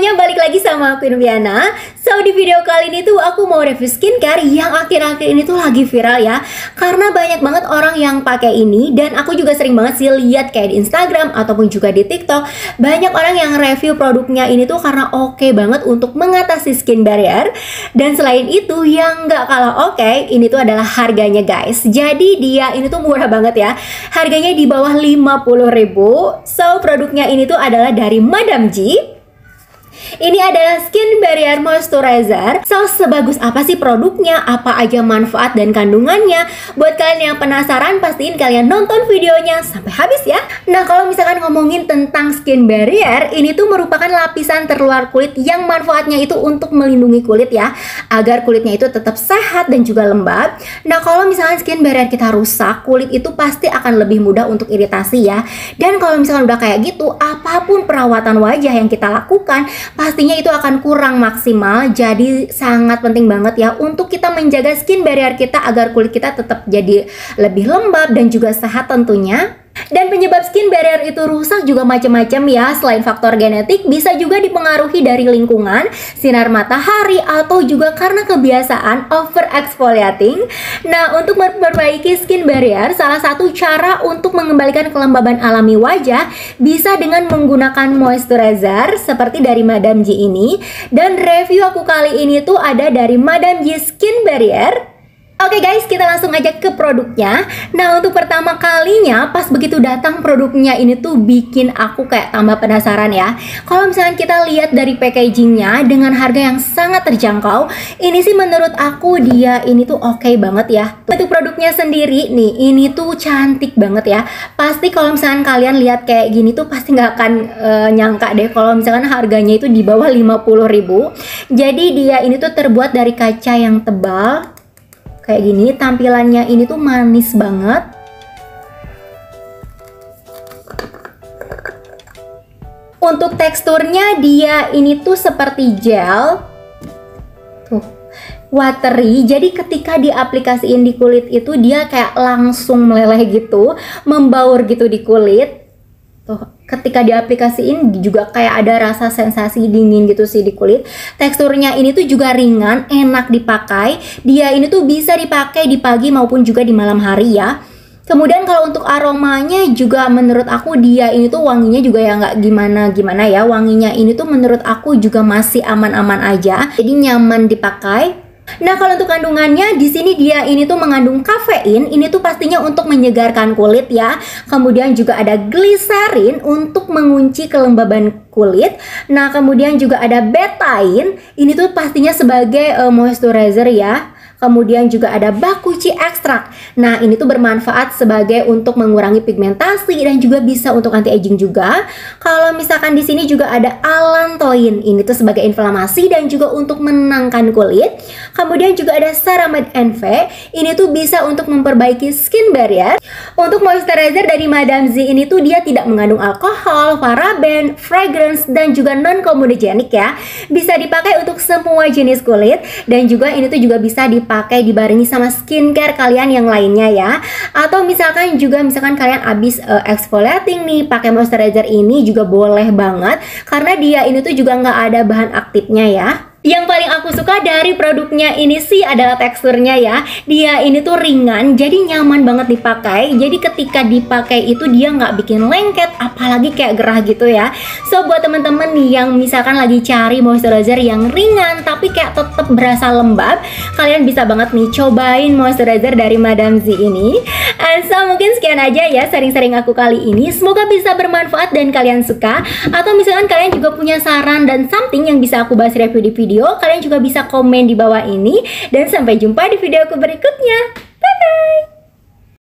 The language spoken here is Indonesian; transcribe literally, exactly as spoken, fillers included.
semuanya, balik lagi sama aku Noviana. So di video kali ini tuh aku mau review skincare yang akhir-akhir ini tuh lagi viral ya. Karena banyak banget orang yang pakai ini. Dan aku juga sering banget sih lihat kayak di Instagram ataupun juga di TikTok, banyak orang yang review produknya ini tuh karena oke banget untuk mengatasi skin barrier. Dan selain itu yang gak kalah oke, ini tuh adalah harganya guys. Jadi dia ini tuh murah banget ya. Harganya di bawah lima puluh ribu. So produknya ini tuh adalah dari Madame G. Ini adalah Skin Barrier Moisturizer. So, sebagus apa sih produknya? Apa aja manfaat dan kandungannya? Buat kalian yang penasaran, pastiin kalian nonton videonya sampai habis ya. Nah, kalau misalkan ngomongin tentang Skin Barrier, ini tuh merupakan lapisan terluar kulit yang manfaatnya itu untuk melindungi kulit ya, agar kulitnya itu tetap sehat dan juga lembab. Nah, kalau misalkan Skin Barrier kita rusak, kulit itu pasti akan lebih mudah untuk iritasi ya. Dan kalau misalkan udah kayak gitu, apapun perawatan wajah yang kita lakukan, pastinya itu akan kurang maksimal. Jadi sangat penting banget ya untuk kita menjaga skin barrier kita agar kulit kita tetap jadi lebih lembab dan juga sehat tentunya. Dan penyebab skin barrier itu rusak juga macam-macam ya. Selain faktor genetik, bisa juga dipengaruhi dari lingkungan, sinar matahari, atau juga karena kebiasaan over exfoliating. Nah, untuk memperbaiki skin barrier, salah satu cara untuk mengembalikan kelembaban alami wajah bisa dengan menggunakan moisturizer seperti dari Madame G ini. Dan review aku kali ini tuh ada dari Madame G Skin Barrier. Oke guys, kita langsung aja ke produknya. Nah, untuk pertama kalinya pas begitu datang produknya ini tuh bikin aku kayak tambah penasaran ya. Kalau misalnya kita lihat dari packagingnya dengan harga yang sangat terjangkau, ini sih menurut aku dia ini tuh oke banget ya. Untuk produknya sendiri nih, ini tuh cantik banget ya. Pasti kalau misalkan kalian lihat kayak gini tuh pasti nggak akan uh, nyangka deh kalau misalkan harganya itu di bawah lima puluh ribu. Jadi dia ini tuh terbuat dari kaca yang tebal kayak gini. Tampilannya ini tuh manis banget. Untuk teksturnya dia ini tuh seperti gel. Tuh, watery. Jadi ketika diaplikasiin di kulit itu dia kayak langsung meleleh gitu, membaur gitu di kulit. Tuh, ketika diaplikasiin juga kayak ada rasa sensasi dingin gitu sih di kulit. Teksturnya ini tuh juga ringan, enak dipakai. Dia ini tuh bisa dipakai di pagi maupun juga di malam hari ya. Kemudian kalau untuk aromanya juga menurut aku dia ini tuh wanginya juga ya nggak gimana-gimana ya. Wanginya ini tuh menurut aku juga masih aman-aman aja. Jadi nyaman dipakai. Nah, kalau untuk kandungannya di sini dia ini tuh mengandung kafein. Ini tuh pastinya untuk menyegarkan kulit ya. Kemudian juga ada gliserin untuk mengunci kelembaban kulit. Nah, kemudian juga ada betaine. Ini tuh pastinya sebagai uh, moisturizer ya. Kemudian juga ada bakuchi ekstrak. Nah, ini tuh bermanfaat sebagai untuk mengurangi pigmentasi dan juga bisa untuk anti aging juga. Kalau misalkan di sini juga ada allantoin. Ini tuh sebagai inflamasi dan juga untuk menenangkan kulit. Kemudian juga ada ceramide N V. Ini tuh bisa untuk memperbaiki skin barrier. Untuk moisturizer dari Madame Z ini tuh dia tidak mengandung alkohol, paraben, fragrance dan juga non comedogenic ya. Bisa dipakai untuk semua jenis kulit dan juga ini tuh juga bisa dipakai pakai dibarengi sama skincare kalian yang lainnya ya. Atau misalkan juga misalkan kalian abis uh, exfoliating nih, pakai moisturizer ini juga boleh banget karena dia ini tuh juga nggak ada bahan aktifnya ya. Yang paling aku suka dari produknya ini sih adalah teksturnya ya. Dia ini tuh ringan, jadi nyaman banget dipakai. Jadi ketika dipakai itu dia nggak bikin lengket, apalagi kayak gerah gitu ya. So buat temen-temen nih yang misalkan lagi cari moisturizer yang ringan tapi kayak tetap berasa lembab, kalian bisa banget nih cobain moisturizer dari Madame Z ini. And so mungkin sekian aja ya sharing-sharing aku kali ini. Semoga bisa bermanfaat dan kalian suka. Atau misalkan kalian juga punya saran dan something yang bisa aku bahas review di video, kalian juga bisa komen di bawah ini. Dan sampai jumpa di video aku berikutnya. Bye bye.